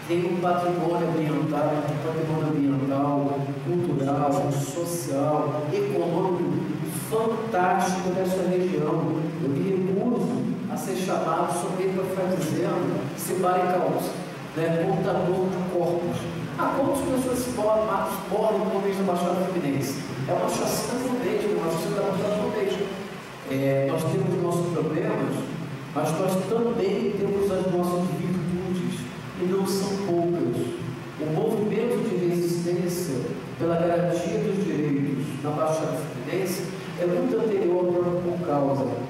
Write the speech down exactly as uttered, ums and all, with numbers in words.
tem um patrimônio ambiental, um patrimônio ambiental, cultural, social, econômico fantástico dessa região. Eu me recuso a ser chamado somente para ficar dizendo Sibaricausa, né, portador de corpos. Ah, quantas pessoas se morrem no mês da Baixada Fluminense? É uma chacina fluminense, uma chacina da Baixada Fluminense. É, nós temos nossos problemas, mas nós também temos as nossas virtudes, e não são poucas. O movimento de resistência pela garantia dos direitos na Baixada Fluminense é muito anterior ao próprio Causa.